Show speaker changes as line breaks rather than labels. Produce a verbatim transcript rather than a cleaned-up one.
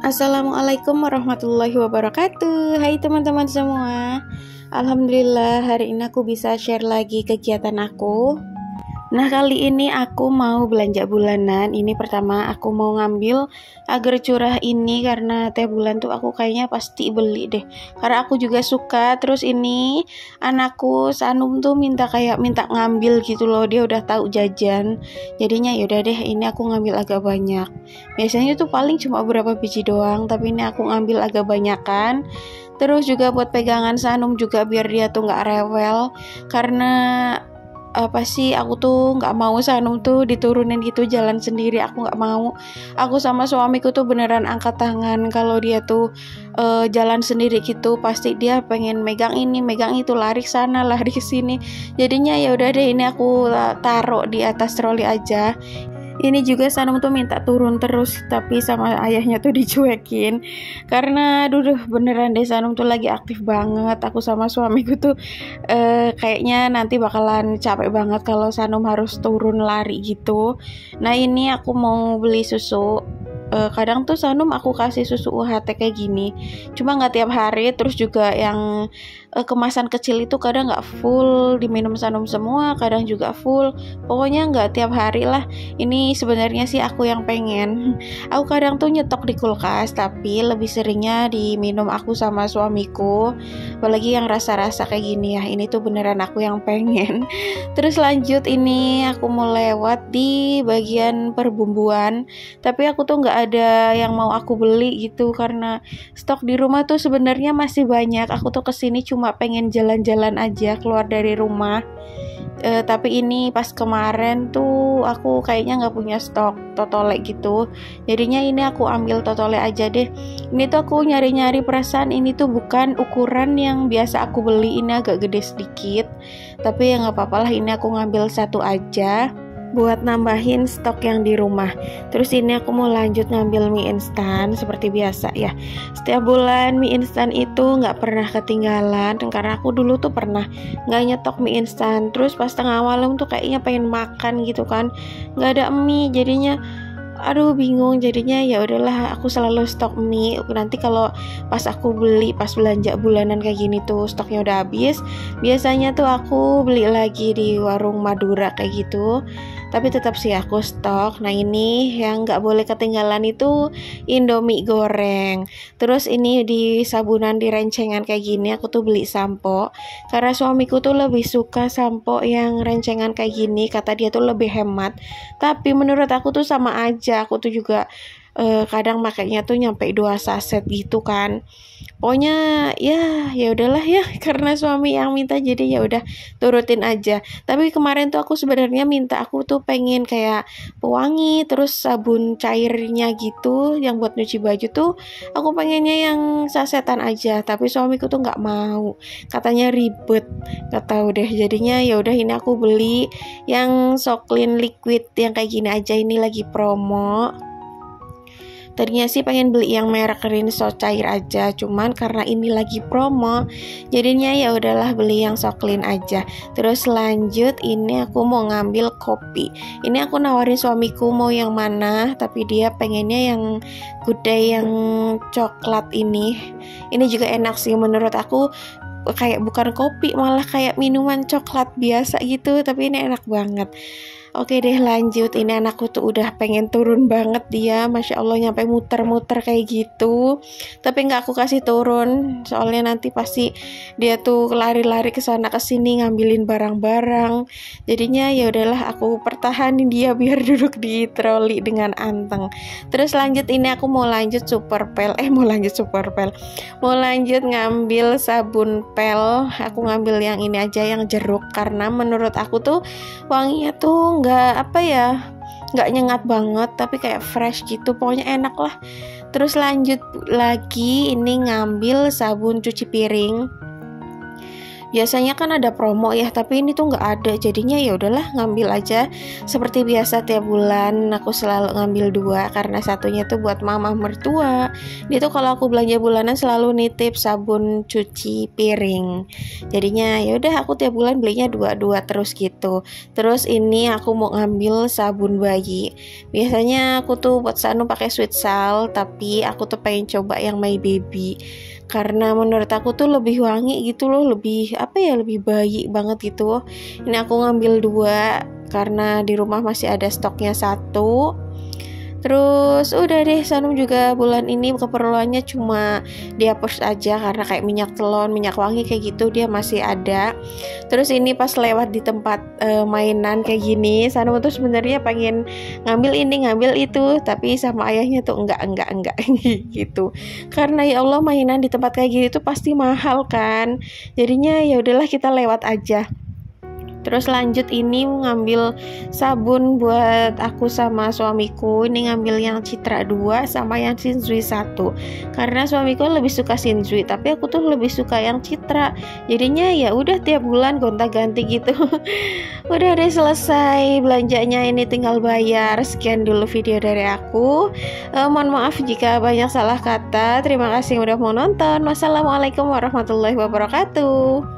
Assalamualaikum warahmatullahi wabarakatuh. Hai teman-teman semua. Alhamdulillah hari ini aku bisa share lagi kegiatan aku. Nah, kali ini aku mau belanja bulanan. Ini pertama aku mau ngambil agar curah ini karena tiap bulan tuh aku kayaknya pasti beli deh. Karena aku juga suka. Terus ini anakku Sanum tuh minta kayak minta ngambil gitu loh. Dia udah tahu jajan. Jadinya yaudah deh, ini aku ngambil agak banyak. Biasanya tuh paling cuma beberapa biji doang, tapi ini aku ngambil agak banyakan. Terus juga buat pegangan Sanum juga biar dia tuh nggak rewel. Karena apa sih, aku tuh nggak mau Sanum tuh diturunin gitu jalan sendiri. Aku nggak mau. Aku sama suamiku tuh beneran angkat tangan kalau dia tuh uh, jalan sendiri gitu. Pasti dia pengen megang ini, megang itu, lari sana, lari ke sini. Jadinya ya udah deh, ini aku taruh di atas troli aja. Ini juga Sanum tuh minta turun terus, tapi sama ayahnya tuh dicuekin. Karena aduh beneran deh, Sanum tuh lagi aktif banget. Aku sama suamiku tuh eh, kayaknya nanti bakalan capek banget kalau Sanum harus turun lari gitu. Nah, ini aku mau beli susu. Uh, kadang tuh Sanum aku kasih susu U H T kayak gini, cuma nggak tiap hari. Terus juga yang uh, kemasan kecil itu kadang nggak full diminum Sanum semua, kadang juga full. Pokoknya nggak tiap hari lah. Ini sebenarnya sih aku yang pengen. Aku kadang tuh nyetok di kulkas, tapi lebih seringnya diminum aku sama suamiku. Apalagi yang rasa-rasa kayak gini ya, ini tuh beneran aku yang pengen. Terus lanjut, ini aku mau lewat di bagian perbumbuan, tapi aku tuh nggak ada yang mau aku beli gitu karena stok di rumah tuh sebenarnya masih banyak. Aku tuh kesini cuma pengen jalan-jalan aja keluar dari rumah. E, tapi ini pas kemarin tuh aku kayaknya nggak punya stok totole gitu. Jadinya ini aku ambil totole aja deh. Ini tuh aku nyari-nyari, perasaan ini tuh bukan ukuran yang biasa aku beli. Ini agak gede sedikit, tapi ya nggak apa-apa lah. Ini aku ngambil satu aja buat nambahin stok yang di rumah. Terus ini aku mau lanjut ngambil mie instan seperti biasa ya. Setiap bulan mie instan itu nggak pernah ketinggalan, karena aku dulu tuh pernah nggak nyetok mie instan. Terus pas tengah malam tuh kayaknya pengen makan gitu kan, nggak ada mie, jadinya aduh bingung. Jadinya ya udahlah, aku selalu stok mie. Nanti kalau pas aku beli pas belanja bulanan kayak gini tuh stoknya udah habis, biasanya tuh aku beli lagi di warung Madura kayak gitu. Tapi tetap sih aku stok. Nah, ini yang nggak boleh ketinggalan itu Indomie goreng. Terus ini di sabunan di rencengan kayak gini aku tuh beli sampo, karena suamiku tuh lebih suka sampo yang rencengan kayak gini. Kata dia tuh lebih hemat, tapi menurut aku tuh sama aja. Aku tuh juga uh, kadang makanya tuh nyampe dua saset gitu kan. Pokoknya ya ya udahlah ya, karena suami yang minta jadi ya udah turutin aja. Tapi kemarin tuh aku sebenarnya minta, aku tuh pengen kayak pewangi terus sabun cairnya gitu yang buat nyuci baju tuh aku pengennya yang sasetan aja, tapi suamiku tuh nggak mau, katanya ribet, nggak tahu deh. Jadinya ya udah, ini aku beli yang Soklin liquid yang kayak gini aja. Ini lagi promo. Tadinya sih pengen beli yang merek Rinso cair aja, cuman karena ini lagi promo, jadinya ya udahlah beli yang Soklin aja. Terus lanjut, ini aku mau ngambil kopi. Ini aku nawarin suamiku mau yang mana, tapi dia pengennya yang Good Day yang coklat ini. Ini juga enak sih menurut aku, kayak bukan kopi, malah kayak minuman coklat biasa gitu, tapi ini enak banget. Oke deh, lanjut. Ini anakku tuh udah pengen turun banget dia, Masya Allah, nyampe muter-muter kayak gitu. Tapi nggak aku kasih turun, soalnya nanti pasti dia tuh lari-lari ke sana ke sini ngambilin barang-barang. Jadinya ya udahlah, aku pertahanin dia biar duduk di troli dengan anteng. Terus lanjut, ini aku mau lanjut super pel. Eh mau lanjut super pel. Mau lanjut ngambil sabun pel. Aku ngambil yang ini aja, yang jeruk, karena menurut aku tuh wanginya tuh nggak apa ya, nggak nyengat banget, tapi kayak fresh gitu, pokoknya enak lah. Terus lanjut lagi, ini ngambil sabun cuci piring. Biasanya kan ada promo ya, tapi ini tuh nggak ada. Jadinya ya udahlah ngambil aja. Seperti biasa tiap bulan aku selalu ngambil dua karena satunya tuh buat mama mertua. Dia tuh kalau aku belanja bulanan selalu nitip sabun cuci piring. Jadinya ya udah aku tiap bulan belinya dua-dua terus gitu. Terus ini aku mau ngambil sabun bayi. Biasanya aku tuh buat Sanu pakai Sweet Salt, tapi aku tuh pengen coba yang My Baby. Karena menurut aku tuh lebih wangi gitu loh, lebih apa ya, lebih bayi banget gitu. Ini aku ngambil dua karena di rumah masih ada stoknya satu. Terus udah deh, Sanum juga bulan ini keperluannya cuma dihapus aja karena kayak minyak telon, minyak wangi kayak gitu dia masih ada. Terus ini pas lewat di tempat e, mainan kayak gini, Sanum tuh sebenarnya pengen ngambil ini ngambil itu, tapi sama ayahnya tuh enggak enggak enggak gitu. Karena ya Allah, mainan di tempat kayak gini tuh pasti mahal kan. Jadinya ya udahlah kita lewat aja. Terus lanjut ini ngambil sabun buat aku sama suamiku. Ini ngambil yang Citra dua sama yang Shinzui satu. Karena suamiku lebih suka Shinzui, tapi aku tuh lebih suka yang Citra. Jadinya ya udah tiap bulan gonta-ganti gitu. Udah deh selesai belanjanya, ini tinggal bayar. Sekian dulu video dari aku. Eh, mohon maaf jika banyak salah kata. Terima kasih udah mau nonton. Wassalamualaikum warahmatullahi wabarakatuh.